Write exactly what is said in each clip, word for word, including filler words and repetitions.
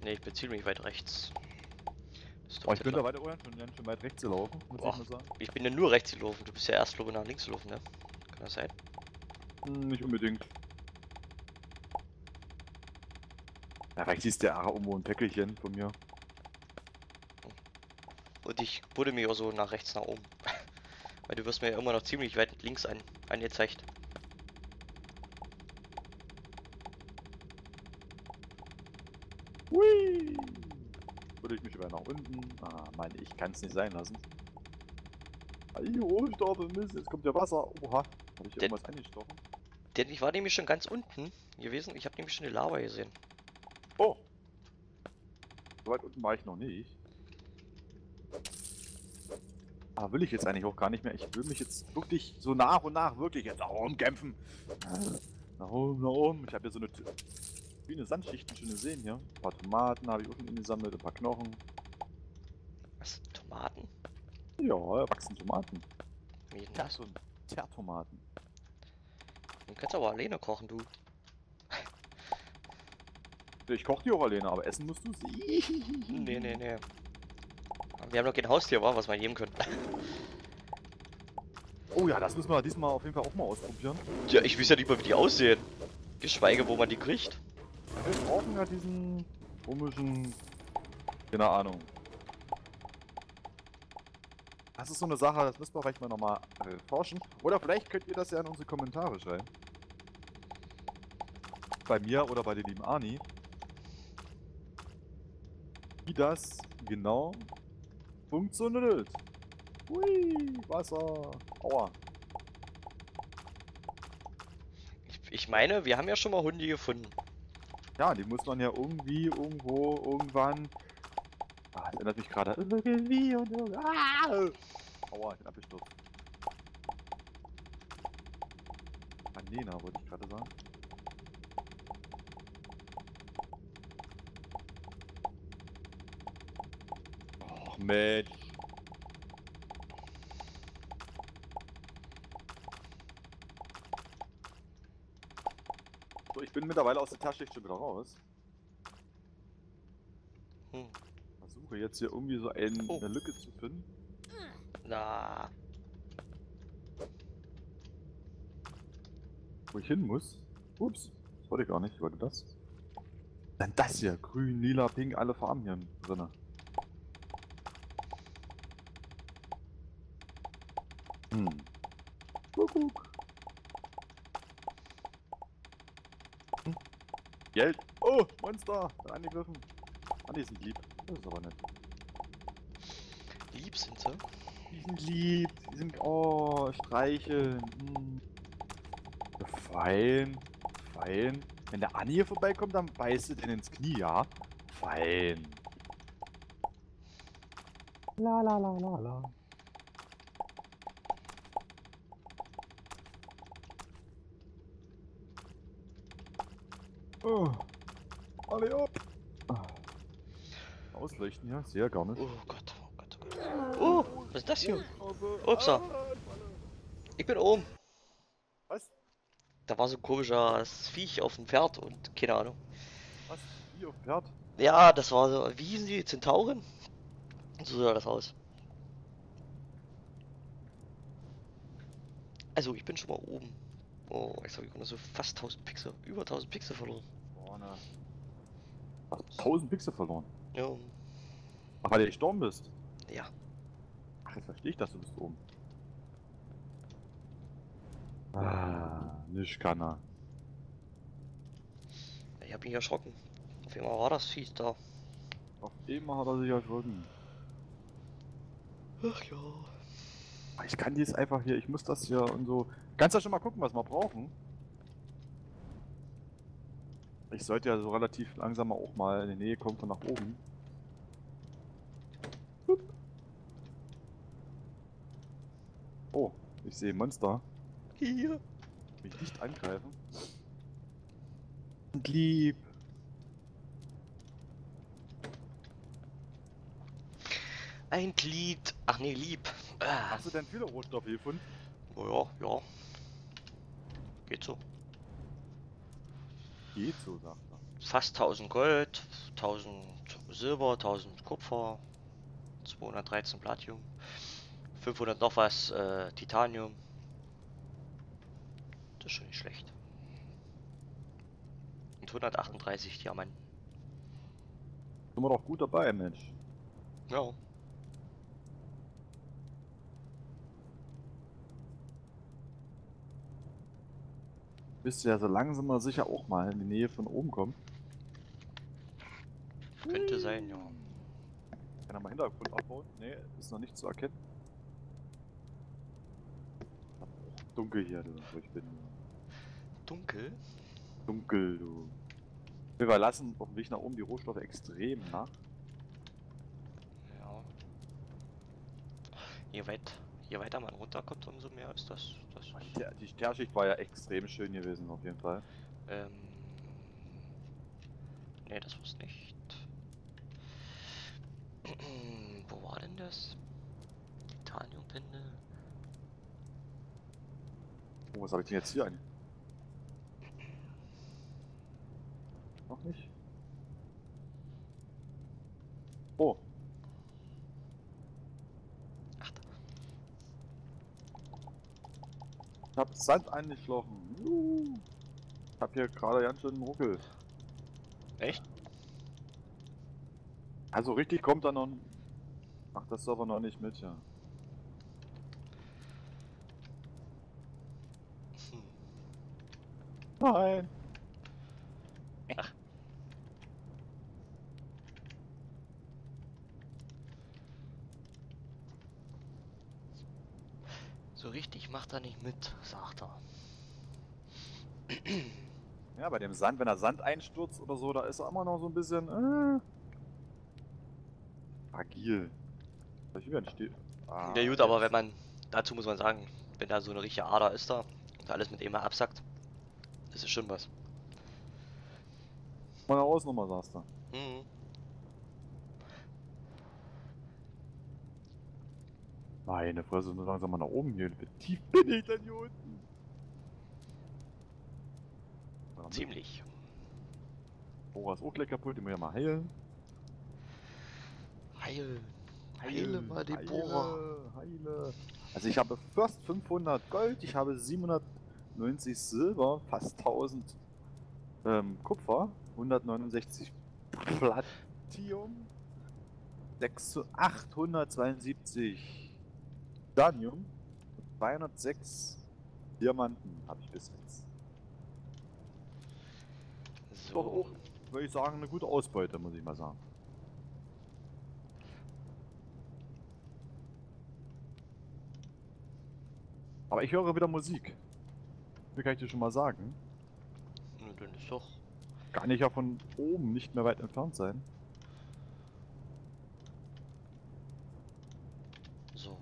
Ne, ich bin ziemlich weit rechts. Das Oh, ich dürfte bin da klar. weiter oben schon ganz schön weit rechts gelaufen, muss Boah, ich mal sagen. ich bin ja nur rechts gelaufen. Du bist ja erst, glaube ich, nach links gelaufen, ne? Kann das sein? Hm, nicht unbedingt. Ja, rechts ist der irgendwo ein Päckelchen von mir. Und ich wurde mir auch so nach rechts nach oben. Weil du wirst mir ja immer noch ziemlich weit links an, angezeigt. Hui! Würde ich mich wieder nach unten? Ah, Mann, ich kann es nicht sein lassen. Ajo, ich darf Mist, jetzt kommt ja Wasser. Oha, habe ich hier Denn, irgendwas angestochen? denn ich war nämlich schon ganz unten gewesen. Ich habe nämlich schon die Lava gesehen. Oh! So weit unten war ich noch nicht. Aber will ich jetzt eigentlich auch gar nicht mehr. Ich will mich jetzt wirklich so nach und nach wirklich jetzt nach oben kämpfen. Nach oben, nach oben. Ich habe hier so eine wie eine Sandschichten schon gesehen hier. Ein paar Tomaten habe ich auch schon gesammelt, ein paar Knochen. Was? Tomaten? Ja, wachsen Tomaten. Wie denn Ja, das? so ein Teertomaten. Den kannst du aber alleine kochen, du. Ich koche die auch alleine, aber essen musst du sie. Nee, nee, nee. Wir haben noch kein Haustier, wa? Was wir geben können. Oh ja, das müssen wir diesmal auf jeden Fall auch mal ausprobieren. Ja, ich weiß ja nicht mal, wie die aussehen. Geschweige, wo man die kriegt. Wir brauchen ja diesen komischen... Keine Ahnung. Das ist so eine Sache, das müssen wir vielleicht mal nochmal äh, forschen. Oder vielleicht könnt ihr das ja in unsere Kommentare schreiben. Bei mir oder bei der lieben Ani. Wie das genau funktioniert. Hui, Wasser. Aua. Ich, ich meine, wir haben ja schon mal Hunde gefunden. Ja, die muss man ja irgendwie, irgendwo, irgendwann... Ah, das erinnert mich gerade irgendwie und irgendwie... Ah! Aua, ich bin abgestürzt. Anena wollte ich gerade sagen. Och Mensch. So, ich bin mittlerweile aus der Tasche schon wieder raus. Hm. Versuche jetzt hier irgendwie so ein, Oh. eine Lücke zu finden. Na, Wo ich hin muss. Ups, das wollte ich gar nicht, ich wollte das. Dann das hier, grün, lila, pink, alle Farben hier drin. Hm. Kuckuck. Hm. Geld. Oh, Monster, bin angegriffen. Ah, die sind lieb. Das ist aber nett. lieb sind sie. Die sind lieb, die sind, oh, streicheln. Hm. Fein, fein. Wenn der Anni hier vorbeikommt, dann beißt du den ins Knie, ja? Fein. La la la la la. Oh. Alle ab. Ah. Ausleuchten hier? Sehr gar nicht. Oh Gott, oh Gott, oh Gott. Oh, was ist das hier? Upsa. Ich bin oben. Was? Da war so ein komisches Viech auf dem Pferd und keine Ahnung. Was? Wie auf dem Pferd? Ja, das war so, wie hießen die? Zentauren? So sah das aus. Also, ich bin schon mal oben. Oh, jetzt habe ich noch so fast tausend Pixel, über tausend Pixel verloren. Vorne. Hast tausend Pixel verloren. Ja, Ach, weil du gestorben bist. ja. Ach, jetzt verstehe ich, dass du bist oben. Ah, nicht kann er. Ich habe mich erschrocken. Auf einmal war das Viech da. Auf einmal hat er sich erschrocken. Ach ja. Ich kann dies einfach hier, ich muss das hier und so. Kannst ja schon mal gucken, was wir brauchen. Ich sollte ja so relativ langsam mal auch mal in die Nähe kommen von nach oben. Hup. Oh, ich sehe Monster. Hier. Mich nicht angreifen. Und lieb. Ein Glied. Ach nee, lieb. Ah. Hast du denn viele Rohstoffe gefunden? Oh ja, ja. Geht so. Geht so, sagt er. Fast tausend Gold, tausend Silber, tausend Kupfer, zweihundertdreizehn Palladium, fünfhundert noch was äh, Titanium. Das ist schon nicht schlecht. Und hundertachtunddreißig Diamanten. Sind wir doch gut dabei, Mensch. Ja. Bist du ja so langsam mal sicher auch mal in die Nähe von oben kommen. Könnte sein, ja. Kann er mal Hintergrund abbauen? Ne, ist noch nicht zu erkennen. Dunkel hier, du, wo ich bin. Dunkel? Dunkel, du. Wir verlassen auf dem Weg nach oben die Rohstoffe extrem nach. Ja. Je, weit, je weiter man runterkommt, umso mehr ist das. das Die, Ter die Teerschicht war ja extrem schön gewesen, auf jeden Fall. ähm. Ne, das war's nicht. Wo war denn das? Titaniumpinde? Oh, was habe ich denn jetzt hier eigentlich? Noch nicht? Oh. Ach, da. Ich hab Sand eingeschlossen. Juhu. Ich hab hier gerade ganz schön einen Ruckel. Echt? Also richtig kommt da noch. Ach, das Server noch nicht mit, ja. Hm. Nein. Ach. So richtig macht er nicht mit, sagt er. Ja, bei dem Sand, wenn er Sand einstürzt oder so, da ist er immer noch so ein bisschen äh, agil. Soll ich wieder entstehen? Ah, Ja gut, jetzt. aber wenn man, dazu muss man sagen, wenn da so eine richtige Ader ist da und alles mit dem mal absackt, das ist schon was. Meine Hausnummer, sagst du. Mhm. Meine Fresse, so langsam mal nach oben gehen. Wie tief bin ich denn hier unten? Ziemlich. Oh, ist auch gleich kaputt, den muss ich ja mal heilen. Heil. Heile mal die Bohrer. Heile, heile. Also ich habe fast fünfhundert Gold, ich habe siebenhundertneunzig Silber, fast tausend ähm, Kupfer, hundertneunundsechzig Platinum, achthundertzweiundsiebzig Titanium, zweihundertsechs Diamanten habe ich bis jetzt. Doch So. auch, würde ich sagen, eine gute Ausbeute, muss ich mal sagen. Aber ich höre wieder Musik. Wie kann ich dir schon mal sagen? Na, dann ist doch. Kann ich ja von oben nicht mehr weit entfernt sein. So.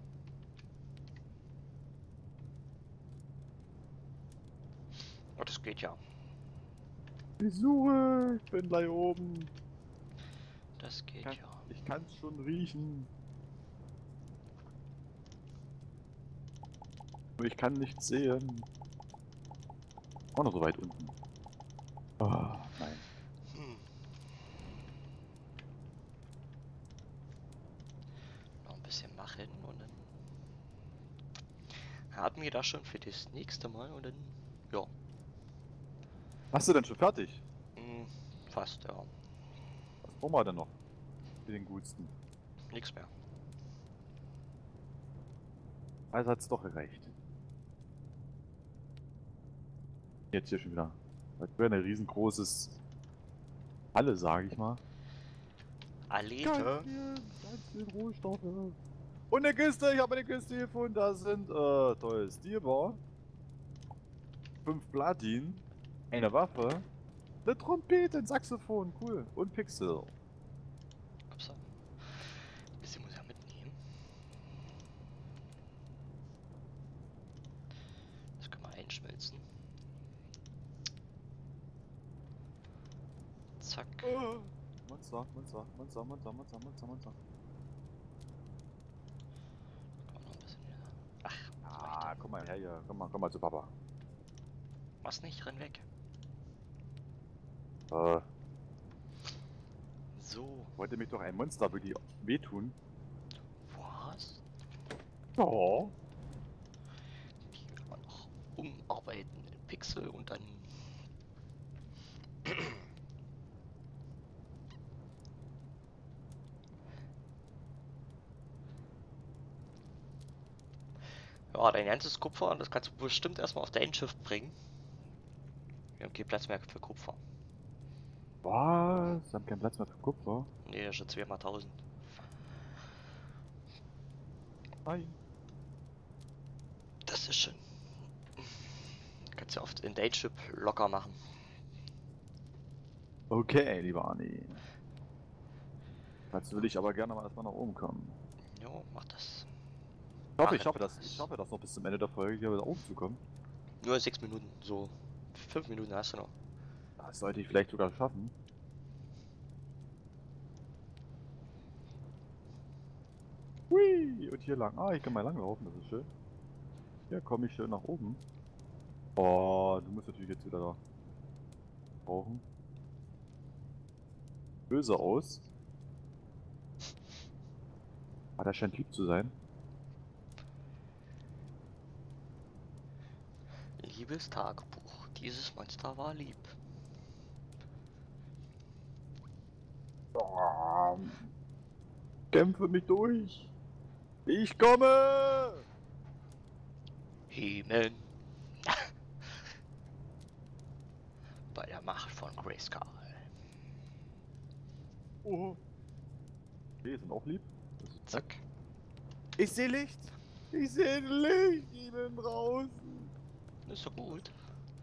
Oh, das geht ja. Ich suche, ich bin gleich oben. Das geht Kann, ja. ich kann es schon riechen. Aber ich kann nichts sehen. Auch noch so weit unten. Oh, nein. Hm. Noch ein bisschen machen und dann haben wir das schon für das nächste Mal und dann, ja, Hast du denn schon fertig? hm, fast, ja, Was brauchen wir denn noch? Für den gutsten. nichts mehr. Also hat es doch gereicht. Jetzt hier schon wieder. Das wäre ein riesengroßes Halle, sage ich mal. Alete. Ganz viel, ganz viel Rohstoffe. Und eine Kiste, ich habe eine Kiste gefunden. Da sind, äh, toll, Stilbar. Fünf Platin. Eine Waffe. Eine Trompete, ein Saxophon, cool. Und Pixel. Upsa. Bisschen muss ich ja mitnehmen. Das können wir einschmelzen. Zack. Oh. Monster, Monster, Monster, Monster, Monster, Monster, Monster. Auch noch ein bisschen wieder. Ach, Ah, komm mal her hier. Komm mal, komm mal zu Papa. was nicht, renn weg. Äh. So, Wollte mich doch ein Monster wirklich wehtun. was? Ja. Die kann man noch umarbeiten in Pixel und dann. Ja, dein ganzes Kupfer, das kannst du bestimmt erstmal auf dein Schiff bringen. Wir haben keinen Platz mehr für Kupfer. Was? Wir haben keinen Platz mehr für Kupfer. Nee, das ist schon zweimal tausend. Nein. Das ist schon. Kannst du oft in dein Chip locker machen. Okay, lieber Arni. Dazu will ich aber gerne mal erstmal nach oben kommen. Jo, mach das. Ich hoffe, Ach, ich schaffe das. Ich schaffe das noch bis zum Ende der Folge hier wieder oben zu kommen. Nur sechs Minuten, so. Fünf Minuten hast du noch. Das sollte ich vielleicht sogar schaffen. Hui, und hier lang. Ah, ich kann mal lang laufen, das ist schön. Hier komme ich schön nach oben. Oh, du musst natürlich jetzt wieder da brauchen. Böse aus. Ah, der scheint lieb zu sein. Liebes Tagebuch, dieses Monster war lieb. Oh, kämpfe mich durch. Ich komme! Himmel. Bei der Macht von Grayskull. Oh. Okay, sind auch lieb. Das ist Zack. Ich sehe Licht! Ich sehe Licht! Ich bin draußen! Das ist so gut.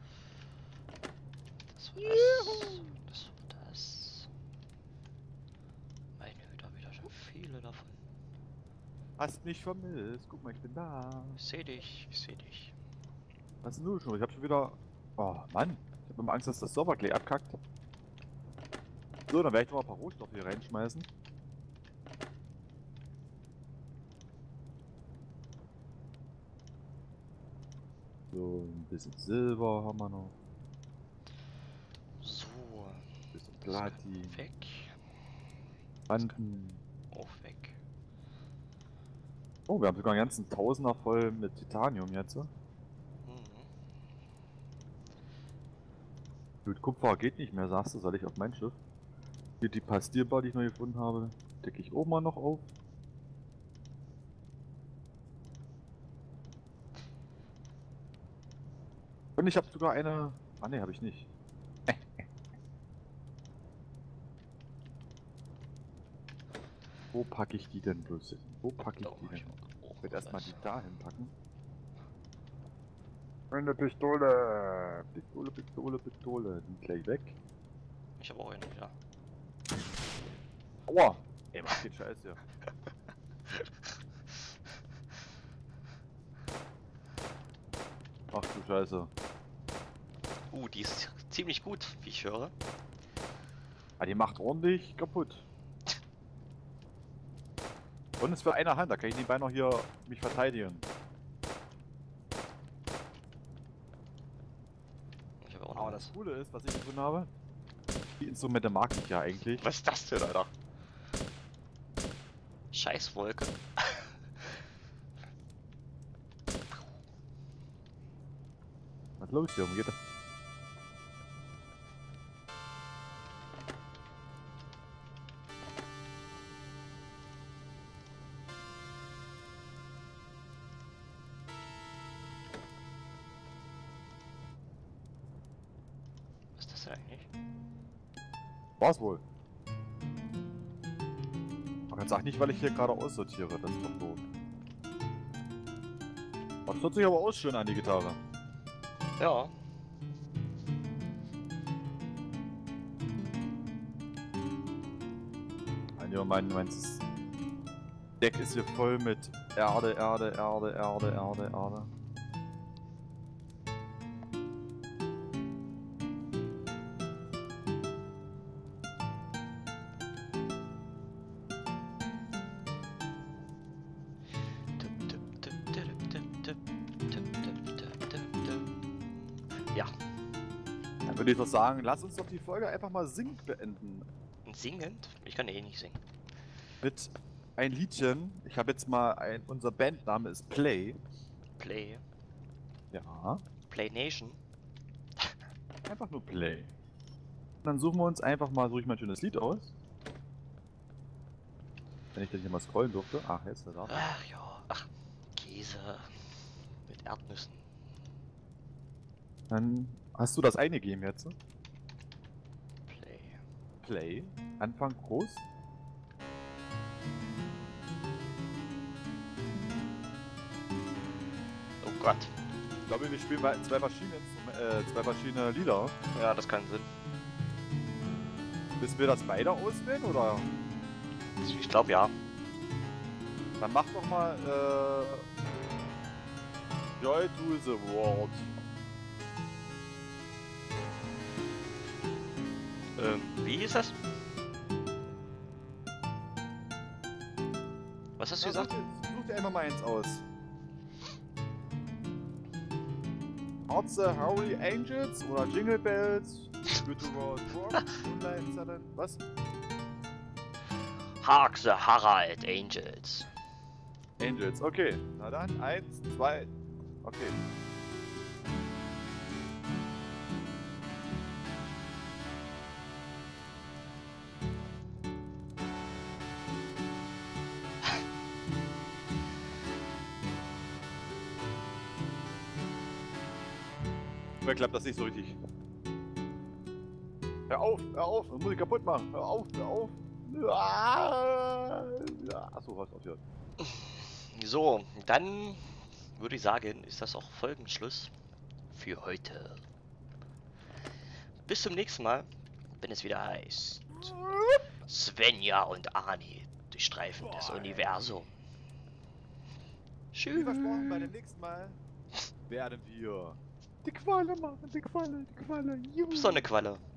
Das war das. Das war das. Meine Güte, wieder schon viele davon. Hast mich vermisst. Guck mal, ich bin da. Ich seh dich, ich seh dich. Was ist denn du schon? Ich hab schon wieder... Oh, Mann. Ich hab immer Angst, dass das Server gleich abkackt. So, dann werde ich noch mal ein paar Rohstoffe hier reinschmeißen. So, ein bisschen Silber haben wir noch. So. Ein bisschen das kann Platin. Weg. Banden. Auch weg. Oh, wir haben sogar einen ganzen Tausender voll mit Titanium jetzt. Mhm. Gut, Kupfer geht nicht mehr, sagst du, soll ich auf mein Schiff? Hier die Pastierbar, die ich neu gefunden habe, decke ich oben mal noch auf. Und ich habe sogar eine... Ah ne, habe ich nicht. Wo packe ich die denn bloß hin? Wo packe ich die denn hin? Ich werde erstmal die da hinpacken. Eine Pistole! Pistole, Pistole, Pistole. Die gleich weg. Ich habe auch eine, ja. Aua! Ey, mach den Scheiß hier. Ach du Scheiße. Uh, die ist ziemlich gut, wie ich höre. Ah, die macht ordentlich kaputt. Und es wird einer Hand, da kann ich nebenbei noch hier mich verteidigen. Ich habe auch noch Aber was. das Coole ist, was ich gefunden habe, die Instrumente mag ich ja eigentlich. Was ist das denn, Alter? Scheißwolke. Was ist los hier? Wo geht das? Was ist das denn eigentlich? War's wohl. Aber jetzt sag nicht, weil ich hier gerade aussortiere, das ist doch doof. Das hört sich aber auch schön an, die Gitarre. Ja. Also mein, mein Deck ist hier voll mit Erde, Erde, Erde, Erde, Erde, Erde. Ja. Dann würde ich doch sagen, lass uns doch die Folge einfach mal singend beenden. Singend? Ich kann eh nicht singen. Mit ein Liedchen. Ich habe jetzt mal ein. Unser Bandname ist Play. Play. Ja. Play Nation. Einfach nur Play. Dann suchen wir uns einfach mal, suche ich mal ein schönes Lied aus. Wenn ich denn hier mal scrollen durfte. Ach, jetzt ist er da. Ach ja. Ach, Käse. Mit Erdnüssen. Dann hast du das eingegeben jetzt. Play. Play. Anfang groß. Oh Gott. Ich glaube, wir spielen bei zwei verschiedene, äh, zwei verschiedene Lieder. Ja, das kann Sinn. Müssen wir das beide auswählen, oder? Ich glaube ja. Dann mach doch mal, äh... Joy to the World. Ähm, wie ist das? Was hast du Ja, gesagt? such, dir, such dir einfach mal eins aus. Hearts the Holy Angels oder Jingle Bells, Good to World Rock, Moonlight Southern, was? Hark the Herald Angels. Angels, okay. Na dann, eins, zwei, okay. Mir klappt das nicht so richtig. Hör auf, hör auf, das muss ich kaputt machen. Hör auf, hör auf. Ja. Achso, was aufhört. So, dann würde ich sagen, ist das auch Folgenschluss für heute. Bis zum nächsten Mal, wenn es wieder heißt Svenja und Arnie durchstreifen das Universum. Wie Tschüss. versprochen, bei dem nächsten Mal werden wir die Qualle machen, die Qualle, die Qualle. Juhu. So eine Qualle.